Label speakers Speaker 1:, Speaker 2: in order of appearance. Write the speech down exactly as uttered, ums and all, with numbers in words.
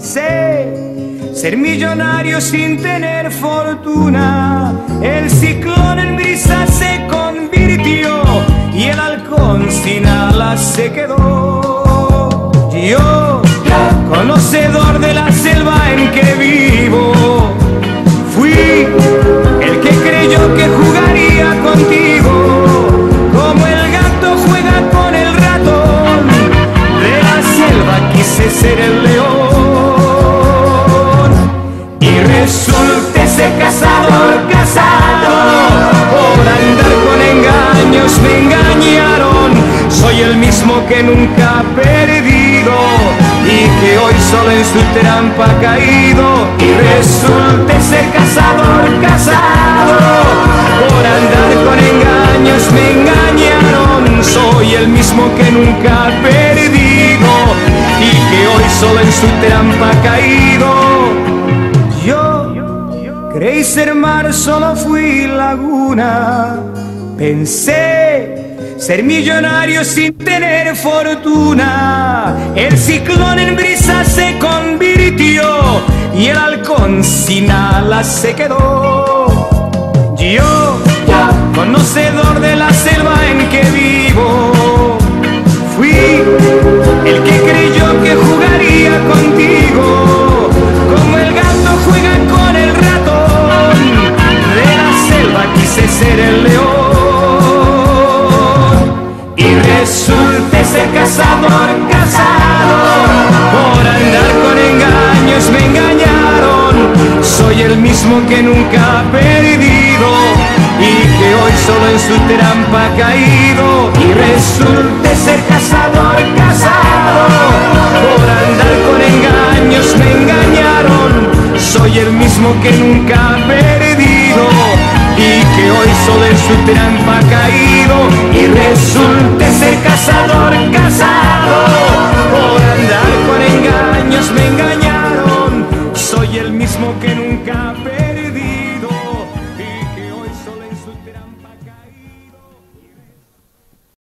Speaker 1: Pensé ser millonario sin tener fortuna. El ciclón en brisa se convirtió y el halcón sin alas se quedó. Yo, conocedor de la selva en que vivo, fui el que creyó que jugaría contigo, como el gato juega con el ratón. De la selva quise ser el león y resulté ser cazador, casado. Por andar con engaños me engañaron. Soy el mismo que nunca ha perdido y que hoy solo en su trampa ha caído. Y resulté ser cazador, casado. Por andar con engaños me engañaron. Soy el mismo que nunca ha perdido y que hoy solo en su trampa ha caído. Yo creí ser mar, solo fui laguna. Pensé ser millonario sin tener fortuna. El ciclón en brisa se convirtió y el halcón sin alas se quedó. Yo, conocedor de la selva en que vivo, fui el que creyó que jugaría contigo, como el gato juega con el ratón. De la selva quise ser el león y resulté ser cazador, casado. Por andar con engaños me engañaron. Soy el mismo que nunca ha perdido y que hoy solo en su trampa ha caído. Y resulté ser cazador, casado. Por andar con engaños me engañaron. Soy el mismo que nunca ha perdido y que hoy solo en su trampa ha caído. Y resulté ser cazador, casado. Por andar con engaños me engañaron. Soy el mismo que nunca